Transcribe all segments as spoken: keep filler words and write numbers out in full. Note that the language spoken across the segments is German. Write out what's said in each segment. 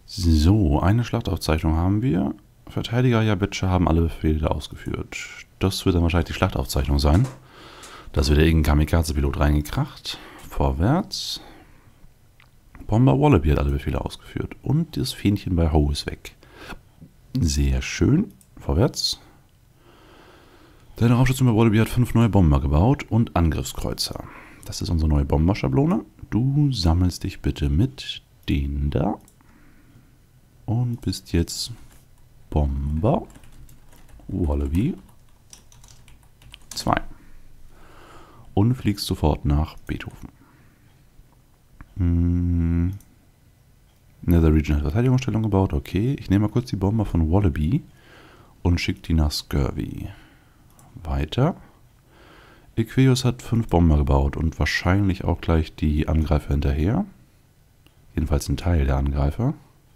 So, eine Schlachtaufzeichnung haben wir. Verteidiger Jabetsche haben alle Befehle ausgeführt. Das wird dann wahrscheinlich die Schlachtaufzeichnung sein. Da ist wieder irgendein Kamikaze-Pilot reingekracht. Vorwärts. Bomber Wallaby hat alle Befehle ausgeführt. Und das Fähnchen bei Ho ist weg. Sehr schön. Vorwärts. Deine Raumstation bei Wallaby hat fünf neue Bomber gebaut und Angriffskreuzer. Das ist unsere neue Bomberschablone. Du sammelst dich bitte mit denen da. Und bist jetzt Bomber Wallaby zwei. Und fliegst sofort nach Beethoven. Hm. Nether Region hat Verteidigungsstellung gebaut. Okay, ich nehme mal kurz die Bomber von Wallaby und schicke die nach Scurvy. Weiter. Equeus hat fünf Bomber gebaut und wahrscheinlich auch gleich die Angreifer hinterher. Jedenfalls ein Teil der Angreifer.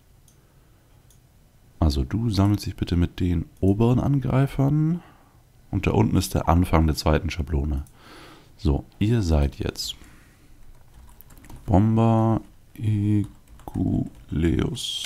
Also du sammelst dich bitte mit den oberen Angreifern. Und da unten ist der Anfang der zweiten Schablone. So, ihr seid jetzt Bomber Equuleus.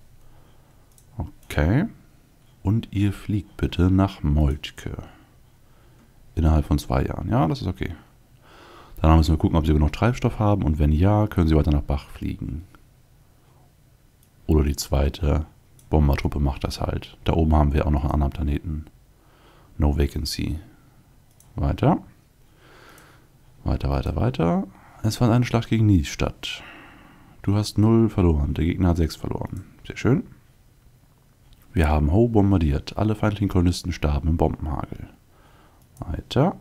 Okay. Und ihr fliegt bitte nach Moltke. Innerhalb von zwei Jahren. Ja, das ist okay. Danach müssen wir gucken, ob sie genug Treibstoff haben. Und wenn ja, können sie weiter nach Bach fliegen. Oder die zweite Bombertruppe macht das halt. Da oben haben wir auch noch einen anderen Planeten. No Vacancy. Weiter. Weiter, weiter, weiter. Es fand eine Schlacht gegen Nice statt. Du hast null verloren. Der Gegner hat sechs verloren. Sehr schön. Wir haben Ho bombardiert. Alle feindlichen Kolonisten starben im Bombenhagel. Weiter.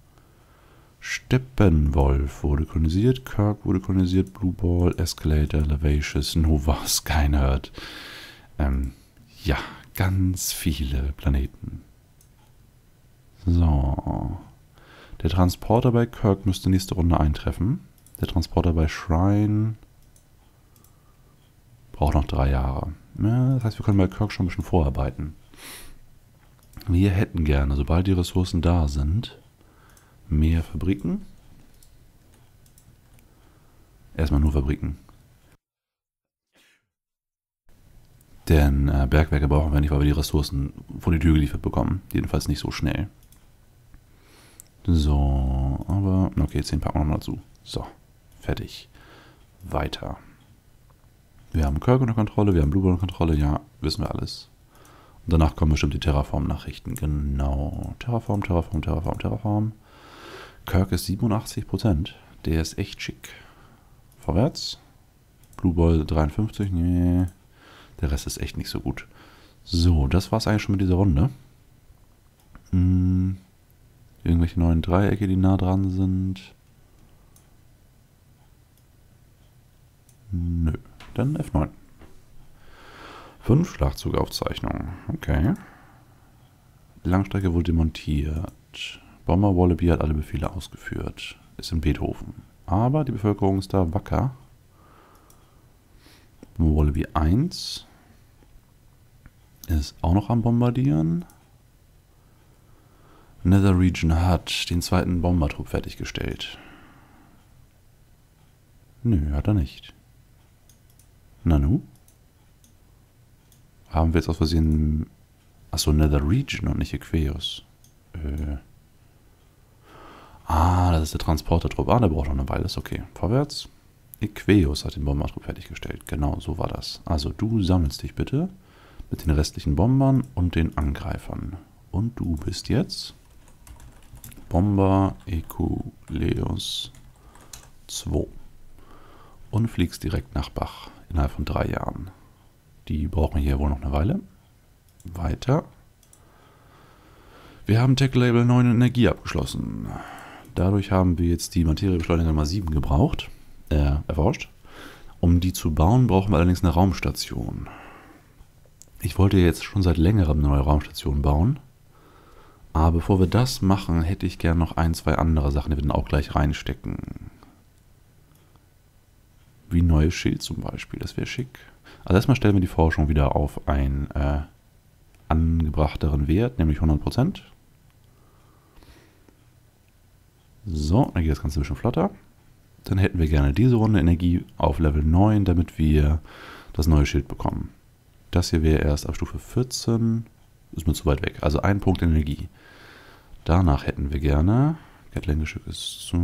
Steppenwolf wurde kolonisiert. Kirk wurde kolonisiert. Blue Ball, Escalator, Levacious, Nova, Skynerd. Ähm, ja, ganz viele Planeten. So. Der Transporter bei Kirk müsste nächste Runde eintreffen. Der Transporter bei Shrine braucht noch drei Jahre. Ja, das heißt, wir können bei Kirk schon ein bisschen vorarbeiten. Wir hätten gerne, sobald die Ressourcen da sind, mehr Fabriken. Erstmal nur Fabriken. Denn äh, Bergwerke brauchen wir nicht, weil wir die Ressourcen vor die Tür geliefert bekommen. Jedenfalls nicht so schnell. So, aber okay, zehn packen wir noch dazu. So, fertig. Weiter. Wir haben Kirk unter Kontrolle, wir haben Blue Ball unter Kontrolle, ja, wissen wir alles. Und danach kommen bestimmt die Terraform-Nachrichten. Genau. Terraform, Terraform, Terraform, Terraform. Kirk ist siebenundachtzig Prozent. Der ist echt schick. Vorwärts. Blue Ball dreiundfünfzig. Nee. Der Rest ist echt nicht so gut. So, das war's eigentlich schon mit dieser Runde. Hm. Irgendwelche neuen Dreiecke, die nah dran sind. Nö. Dann F neun. Fünf Schlachtzeugaufzeichnungen. Okay. Langstrecke wurde demontiert. Bomber Wallaby hat alle Befehle ausgeführt. Ist in Beethoven. Aber die Bevölkerung ist da wacker. Bomber Wallaby eins ist auch noch am Bombardieren. Nether Region hat den zweiten Bombertrupp fertiggestellt. Nö, hat er nicht. Nanu? Haben wir jetzt aus Versehen... Achso, Nether Region und nicht Equeus. Äh. Ah, das ist der Transportertrupp. Ah, der braucht noch eine Weile. Ist okay. Vorwärts. Equeus hat den Bombertrupp fertiggestellt. Genau, so war das. Also du sammelst dich bitte mit den restlichen Bombern und den Angreifern. Und du bist jetzt Bomber Equuleus zwei. Und fliegst direkt nach Bach innerhalb von drei Jahren. Die brauchen hier wohl noch eine Weile. Weiter. Wir haben Tech Label neun Energie abgeschlossen. Dadurch haben wir jetzt die Materiebeschleuniger Nummer sieben gebraucht, äh, erforscht. Um die zu bauen, brauchen wir allerdings eine Raumstation. Ich wollte jetzt schon seit längerem eine neue Raumstation bauen. Aber bevor wir das machen, hätte ich gern noch ein, zwei andere Sachen, die wir dann auch gleich reinstecken. Wie ein neues Schild zum Beispiel, das wäre schick. Also erstmal stellen wir die Forschung wieder auf einen äh, angebrachteren Wert, nämlich hundert Prozent. So, dann geht das Ganze ein bisschen flotter. Dann hätten wir gerne diese Runde Energie auf Level neun, damit wir das neue Schild bekommen. Das hier wäre erst ab Stufe vierzehn, ist mir zu weit weg. Also ein Punkt Energie. Danach hätten wir gerne, Gatling-Geschick ist zu,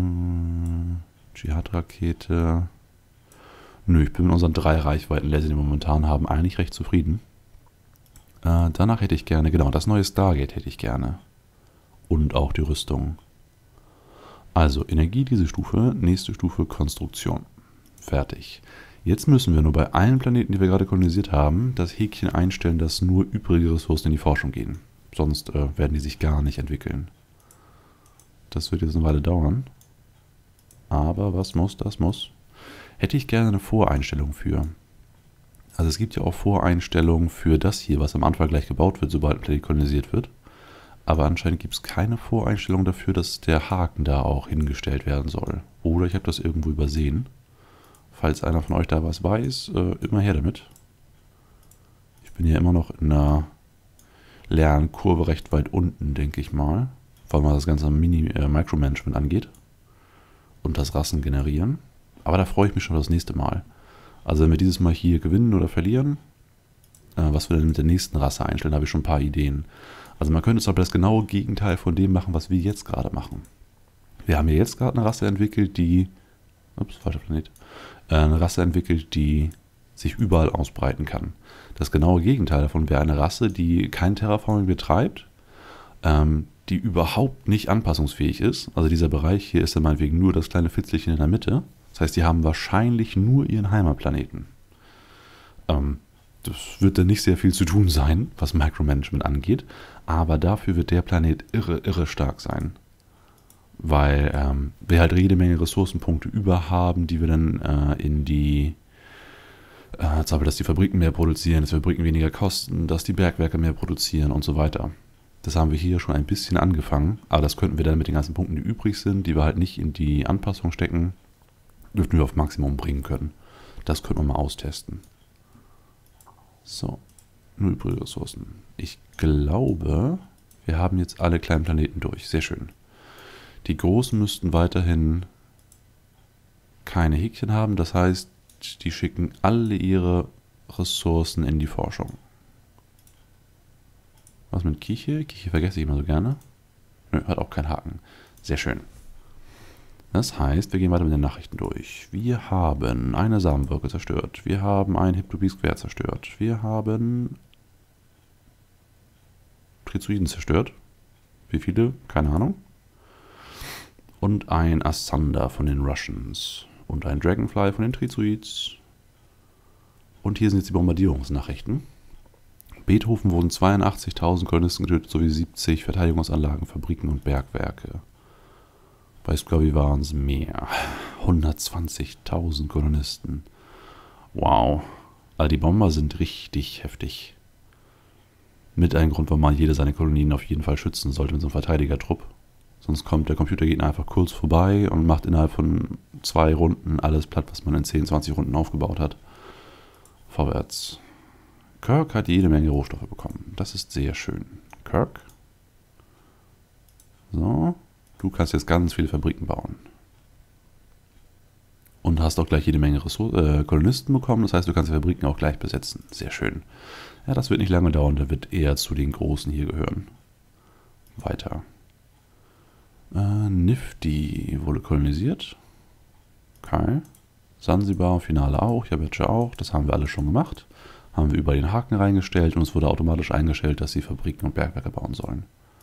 Dschihad-Rakete. Nö, ich bin mit unseren drei Reichweiten-Laser, die wir momentan haben, eigentlich recht zufrieden. Äh, danach hätte ich gerne, genau, das neue Stargate hätte ich gerne. Und auch die Rüstung. Also Energie diese Stufe, nächste Stufe Konstruktion. Fertig. Jetzt müssen wir nur bei allen Planeten, die wir gerade kolonisiert haben, das Häkchen einstellen, dass nur übrige Ressourcen in die Forschung gehen. Sonst äh, werden die sich gar nicht entwickeln. Das wird jetzt eine Weile dauern. Aber was muss, das muss. Hätte ich gerne eine Voreinstellung für. Also es gibt ja auch Voreinstellungen für das hier, was am Anfang gleich gebaut wird, sobald ein Planet kolonisiert wird. Aber anscheinend gibt es keine Voreinstellung dafür, dass der Haken da auch hingestellt werden soll. Oder ich habe das irgendwo übersehen. Falls einer von euch da was weiß, äh, immer her damit. Ich bin ja immer noch in einer Lernkurve recht weit unten, denke ich mal. Vor allem was das ganze Mini-Micromanagement äh, angeht. Und das Rassen generieren. Aber da freue ich mich schon auf das nächste Mal. Also wenn wir dieses Mal hier gewinnen oder verlieren, äh, was wir dann mit der nächsten Rasse einstellen, habe ich schon ein paar Ideen. Also man könnte zum Beispiel das genaue Gegenteil von dem machen, was wir jetzt gerade machen. Wir haben ja jetzt gerade eine Rasse entwickelt, die... Ups, falscher Planet. Äh, eine Rasse entwickelt, die sich überall ausbreiten kann. Das genaue Gegenteil davon wäre eine Rasse, die kein Terraforming betreibt, ähm, die überhaupt nicht anpassungsfähig ist. Also dieser Bereich hier ist dann meinetwegen nur das kleine Fitzelchen in der Mitte. Das heißt, die haben wahrscheinlich nur ihren Heimatplaneten. Ähm, das wird dann nicht sehr viel zu tun sein, was Micromanagement angeht, aber dafür wird der Planet irre, irre stark sein. Weil ähm, wir halt jede Menge Ressourcenpunkte über haben, die wir dann äh, in die, äh, zum Beispiel, dass die Fabriken mehr produzieren, dass die Fabriken weniger kosten, dass die Bergwerke mehr produzieren und so weiter. Das haben wir hier schon ein bisschen angefangen, aber das könnten wir dann mit den ganzen Punkten, die übrig sind, die wir halt nicht in die Anpassung stecken, dürften wir auf Maximum bringen können. Das könnten wir mal austesten. So, nur übrige Ressourcen. Ich glaube, wir haben jetzt alle kleinen Planeten durch. Sehr schön. Die großen müssten weiterhin keine Häkchen haben. Das heißt, die schicken alle ihre Ressourcen in die Forschung. Was mit Kiche? Kiche vergesse ich immer so gerne. Nö, hat auch keinen Haken. Sehr schön. Das heißt, wir gehen weiter mit den Nachrichten durch. Wir haben eine Samenwolke zerstört. Wir haben ein Hyptopie-Square zerstört. Wir haben Trizoiden zerstört. Wie viele? Keine Ahnung. Und ein Asander von den Russians. Und ein Dragonfly von den Trizoids. Und hier sind jetzt die Bombardierungsnachrichten. Beethoven wurden zweiundachtzigtausend Kolonisten getötet, sowie siebzig Verteidigungsanlagen, Fabriken und Bergwerke. Weißt du, wie waren es mehr? hundertzwanzigtausend Kolonisten. Wow. Also die Bomber sind richtig heftig. Mit einem Grund, warum man jede seiner Kolonien auf jeden Fall schützen sollte mit so einem Verteidigertrupp. Sonst kommt der Computergegner einfach kurz vorbei und macht innerhalb von zwei Runden alles platt, was man in zehn, zwanzig Runden aufgebaut hat. Vorwärts. Kirk hat jede Menge Rohstoffe bekommen. Das ist sehr schön. Kirk. So. Du kannst jetzt ganz viele Fabriken bauen. Und hast auch gleich jede Menge Ressour äh, Kolonisten bekommen. Das heißt, du kannst die Fabriken auch gleich besetzen. Sehr schön. Ja, das wird nicht lange dauern. Der wird eher zu den Großen hier gehören. Weiter. Äh, Nifty wurde kolonisiert. Okay. Sansibar, Finale auch. Jabeche auch. Das haben wir alle schon gemacht. Haben wir über den Haken reingestellt und es wurde automatisch eingestellt, dass sie Fabriken und Bergwerke bauen sollen.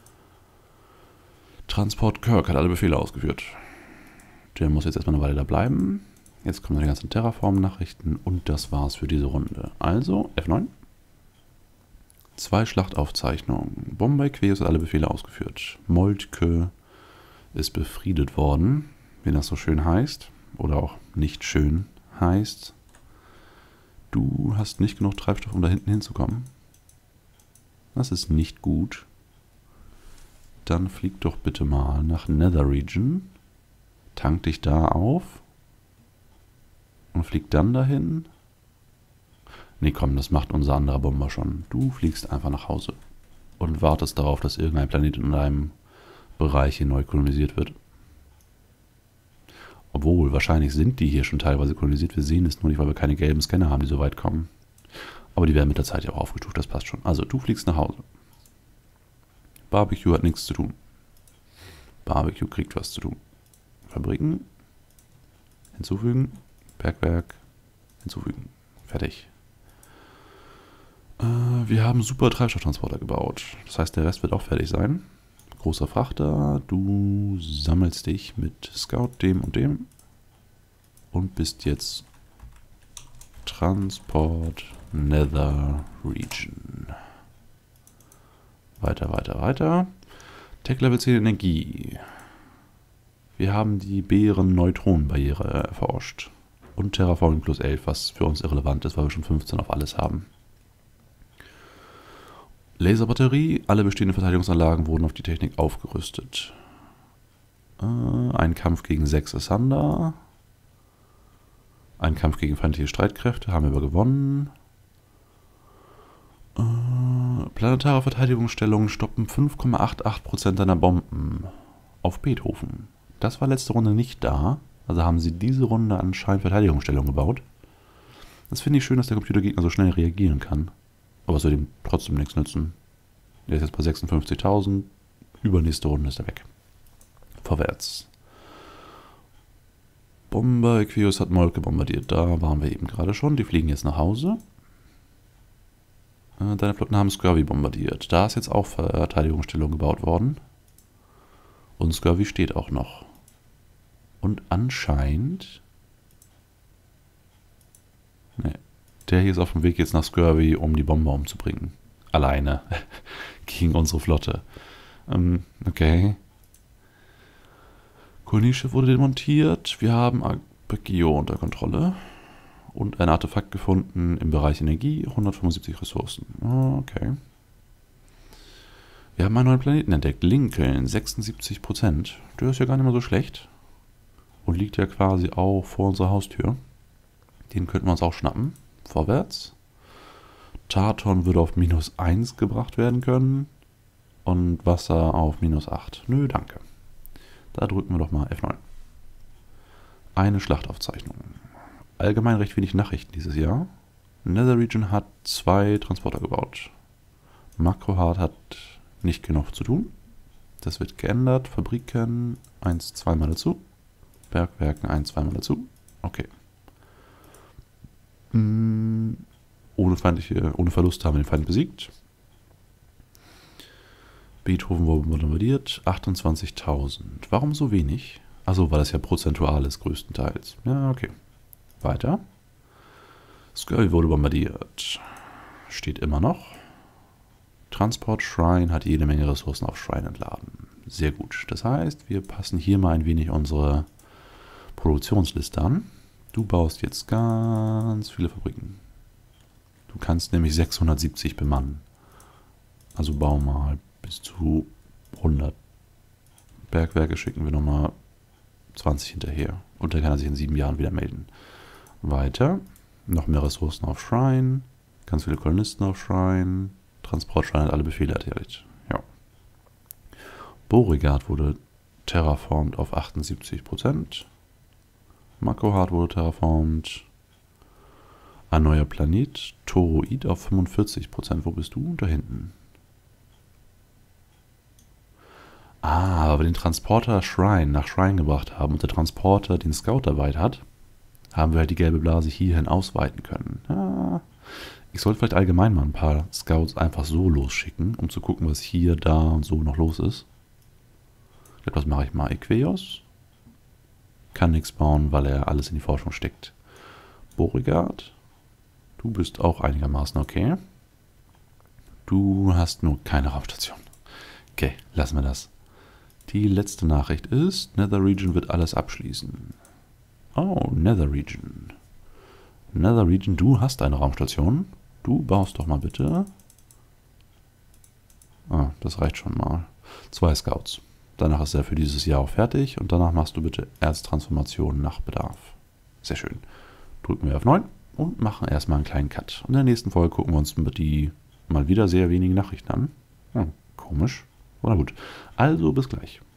Transport Kirk hat alle Befehle ausgeführt. Der muss jetzt erstmal eine Weile da bleiben. Jetzt kommen noch die ganzen Terraform-Nachrichten und das war's für diese Runde. Also, F neun. Zwei Schlachtaufzeichnungen. Bombay Queus hat alle Befehle ausgeführt. Moltke ist befriedet worden, wie das so schön heißt. Oder auch nicht schön heißt. Du hast nicht genug Treibstoff, um da hinten hinzukommen. Das ist nicht gut. Dann flieg doch bitte mal nach Nether Region. Tank dich da auf. Und flieg dann dahin. Nee, komm, das macht unser anderer Bomber schon. Du fliegst einfach nach Hause. Und wartest darauf, dass irgendein Planet in deinem Bereich hier neu kolonisiert wird. Obwohl, wahrscheinlich sind die hier schon teilweise kolonisiert. Wir sehen es nur nicht, weil wir keine gelben Scanner haben, die so weit kommen. Aber die werden mit der Zeit ja auch aufgestuft, das passt schon. Also, du fliegst nach Hause. Barbecue hat nichts zu tun. Barbecue kriegt was zu tun. Fabriken. Hinzufügen. Bergwerk. Hinzufügen. Fertig. Äh, wir haben super Treibstofftransporter gebaut. Das heißt, der Rest wird auch fertig sein. Großer Frachter. Du sammelst dich mit Scout, dem und dem. Und bist jetzt Transport Nether Region. Weiter, weiter, weiter. Tech Level zehn Energie. Wir haben die Bären-Neutronenbarriere erforscht. Und Terraforming plus elf, was für uns irrelevant ist, weil wir schon fünfzehn auf alles haben. Laserbatterie. Alle bestehenden Verteidigungsanlagen wurden auf die Technik aufgerüstet. Äh, ein Kampf gegen sechs Asunder. Ein Kampf gegen feindliche Streitkräfte haben wir aber gewonnen. Äh, planetare Verteidigungsstellungen stoppen fünf Komma achtundachtzig Prozent deiner Bomben auf Beethoven. Das war letzte Runde nicht da. Also haben sie diese Runde anscheinend Verteidigungsstellungen gebaut. Das finde ich schön, dass der Computergegner so schnell reagieren kann. Aber es soll ihm trotzdem nichts nützen. Der ist jetzt bei sechsundfünfzigtausend. Übernächste Runde ist er weg. Vorwärts. Bomber, Equius hat Molke bombardiert. Da waren wir eben gerade schon. Die fliegen jetzt nach Hause. Deine Flotten haben Scurvy bombardiert. Da ist jetzt auch Verteidigungsstellung gebaut worden. Und Scurvy steht auch noch. Und anscheinend... Ne, der hier ist auf dem Weg jetzt nach Scurvy, um die Bomber umzubringen. Alleine. Gegen unsere Flotte. Ähm, okay. Kolonieschiff wurde demontiert. Wir haben Agbekio unter Kontrolle. Und ein Artefakt gefunden im Bereich Energie. hundertfünfundsiebzig Ressourcen. Okay. Wir haben einen neuen Planeten entdeckt. Lincoln, sechsundsiebzig Prozent. Der ist ja gar nicht mehr so schlecht. Und liegt ja quasi auch vor unserer Haustür. Den könnten wir uns auch schnappen. Vorwärts. Tarton würde auf minus eins gebracht werden können. Und Wasser auf minus acht. Nö, danke. Da drücken wir doch mal F neun. Eine Schlachtaufzeichnung. Allgemein recht wenig Nachrichten dieses Jahr. Nether Region hat zwei Transporter gebaut. Makrohard hat nicht genug zu tun. Das wird geändert. Fabriken eins, zweimal dazu. Bergwerken eins, zweimal dazu. Okay. Hm, ohne, feindliche, ohne Verlust haben wir den Feind besiegt. Beethoven wurde bombardiert. achtundzwanzigtausend. Warum so wenig? Achso, weil das ja prozentual ist, größtenteils. Ja, okay. Weiter. Scurvy wurde bombardiert. Steht immer noch. Transport Shrine hat jede Menge Ressourcen auf Shrine entladen. Sehr gut. Das heißt, wir passen hier mal ein wenig unsere Produktionsliste an. Du baust jetzt ganz viele Fabriken. Du kannst nämlich sechshundertsiebzig bemannen. Also bau mal bis zu hundert. Bergwerke schicken wir nochmal zwanzig hinterher. Und dann kann er sich in sieben Jahren wieder melden. Weiter. Noch mehr Ressourcen auf Shrine. Ganz viele Kolonisten auf Shrine. Transport Shrine hat alle Befehle erteilt. Ja. Beauregard wurde terraformt auf achtundsiebzig Prozent. Makrohard wurde terraformt. Ein neuer Planet. Toroid auf fünfundvierzig Prozent. Wo bist du? Da hinten. Ah, aber den Transporter Shrine nach Shrine gebracht haben und der Transporter den Scout dabei hat, haben wir halt die gelbe Blase hierhin ausweiten können. Ja, ich sollte vielleicht allgemein mal ein paar Scouts einfach so losschicken, um zu gucken, was hier, da und so noch los ist. Ich glaube, das mache ich mal. Equios kann nichts bauen, weil er alles in die Forschung steckt. Beauregard, du bist auch einigermaßen okay. Du hast nur keine Raumstation. Okay, lassen wir das. Die letzte Nachricht ist, Nether Region wird alles abschließen. Oh, Nether Region. Nether Region, du hast eine Raumstation. Du baust doch mal bitte. Ah, das reicht schon mal. Zwei Scouts. Danach ist er für dieses Jahr auch fertig. Und danach machst du bitte Erztransformation nach Bedarf. Sehr schön. Drücken wir F neun und machen erstmal einen kleinen Cut. Und in der nächsten Folge gucken wir uns die mal wieder sehr wenigen Nachrichten an. Hm, komisch. Na gut. Also bis gleich.